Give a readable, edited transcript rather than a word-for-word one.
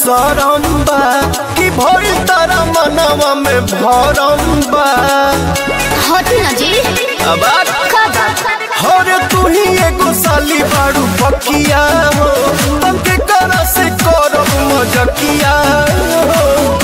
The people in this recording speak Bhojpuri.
शरम बा कि भइल तारा मनवा में भरम बा। हटी ना जी अब हरे तू ही एगो साली बारू पकिया हो, तब के करा से करब मजकिया हो।